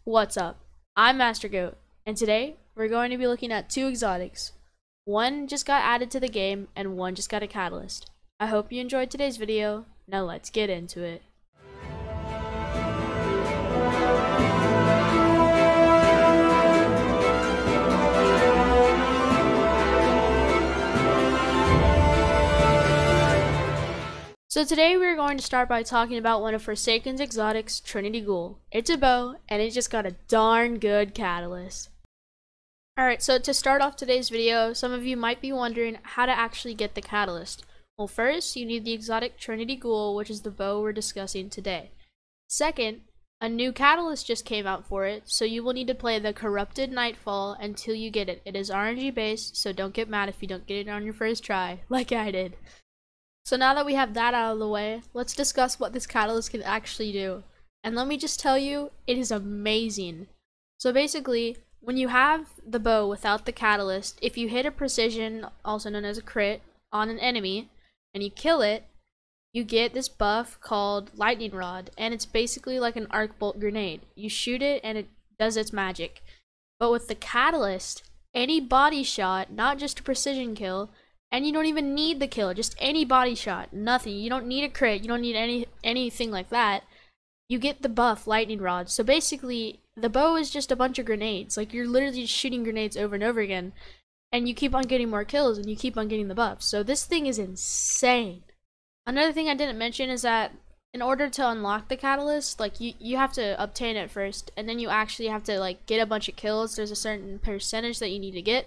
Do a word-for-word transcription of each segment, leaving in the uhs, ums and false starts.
What's up? I'm Master Goat, and today we're going to be looking at two exotics. One just got added to the game, and one just got a catalyst. I hope you enjoyed today's video. Now let's get into it. So today we're going to start by talking about one of Forsaken's exotics, Trinity Ghoul. It's a bow, and it just got a darn good catalyst. Alright, so to start off today's video, some of you might be wondering how to actually get the catalyst. Well, first, you need the exotic Trinity Ghoul, which is the bow we're discussing today. Second, a new catalyst just came out for it, so you will need to play the Corrupted Nightfall until you get it. It is R N G based, so don't get mad if you don't get it on your first try, like I did. So now that we have that out of the way, let's discuss what this catalyst can actually do. And let me just tell you, it is amazing. So basically, when you have the bow without the catalyst, if you hit a precision, also known as a crit, on an enemy, and you kill it, you get this buff called Lightning Rod, and it's basically like an arc bolt grenade. You shoot it and it does its magic. But with the catalyst, any body shot, not just a precision kill, and you don't even need the kill, just any body shot, nothing. You don't need a crit, you don't need any anything like that. You get the buff Lightning Rod. So basically, the bow is just a bunch of grenades. Like, you're literally just shooting grenades over and over again, and you keep on getting more kills, and you keep on getting the buffs. So this thing is insane. Another thing I didn't mention is that in order to unlock the catalyst, like, you, you have to obtain it first, and then you actually have to, like, get a bunch of kills. There's a certain percentage that you need to get.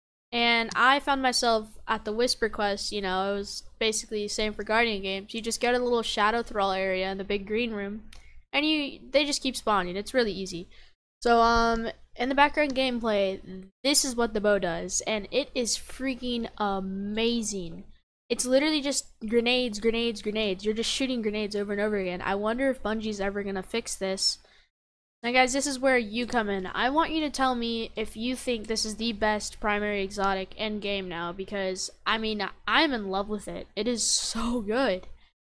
And I found myself at the Whisper quest, you know, it was basically the same for Guardian games. You just go to the little Shadow Thrall area in the big green room, and you they just keep spawning. It's really easy. So, um, in the background gameplay, this is what the bow does, and it is freaking amazing. It's literally just grenades, grenades, grenades. You're just shooting grenades over and over again. I wonder if Bungie's ever gonna fix this. Now guys, this is where you come in. I want you to tell me if you think this is the best primary exotic in game now, because I mean, I'm in love with it. It is so good.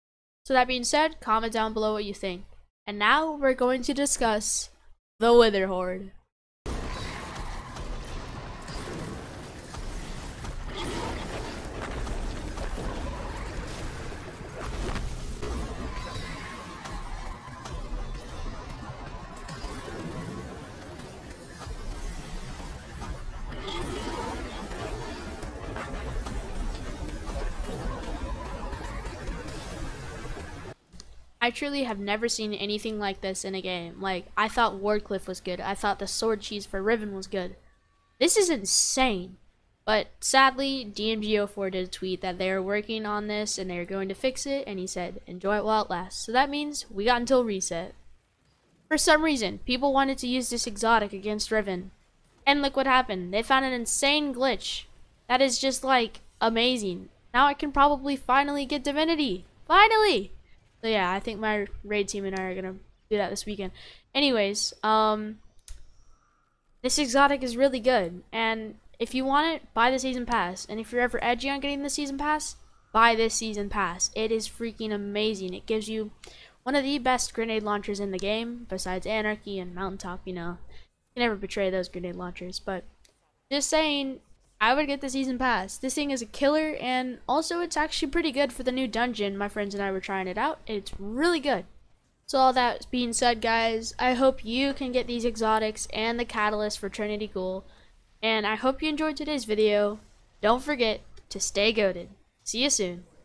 So that being said, comment down below what you think. And now we're going to discuss the Witherhoard. I truly have never seen anything like this in a game. Like, I thought Wardcliff was good. I thought the sword cheese for Riven was good. This is insane. But sadly, D M G zero four did a tweet that they are working on this and they're going to fix it, and he said, enjoy it while it lasts. So that means we got until reset. For some reason, people wanted to use this exotic against Riven. And look what happened. They found an insane glitch. That is just, like, amazing. Now I can probably finally get Divinity. Finally! So yeah, I think my raid team and I are gonna do that this weekend. Anyways, um, this exotic is really good, and if you want it, buy the season pass. And if you're ever edgy on getting the season pass, buy this season pass. It is freaking amazing. It gives you one of the best grenade launchers in the game, besides Anarchy and Mountaintop. You know, you can never betray those grenade launchers. But just saying, I would get the season pass. This thing is a killer, and also it's actually pretty good for the new dungeon. My friends and I were trying it out. It's really good. So all that being said, guys, I hope you can get these exotics and the catalyst for Trinity Ghoul. And I hope you enjoyed today's video. Don't forget to stay goated. See you soon.